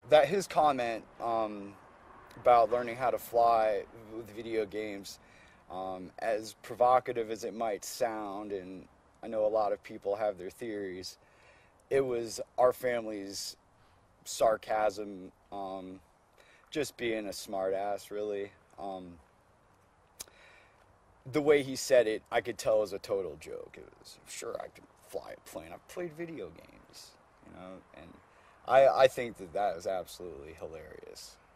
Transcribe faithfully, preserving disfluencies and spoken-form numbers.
that his comment um, about learning how to fly with video games, um, as provocative as it might sound, and I know a lot of people have their theories, it was our family's sarcasm, um, just being a smartass, really. Um, the way he said it, I could tell was a total joke. It was, sure, I can fly a plane. I've played video games, you know, and I, I think that that was absolutely hilarious.